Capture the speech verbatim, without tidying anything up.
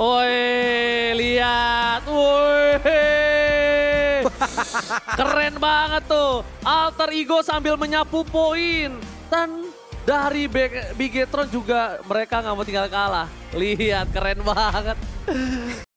Woi, lihat. Woi. Keren banget tuh. Alter Ego sambil menyapu poin. Dan dari Bigetron juga mereka nggak mau tinggal kalah. Lihat, keren banget.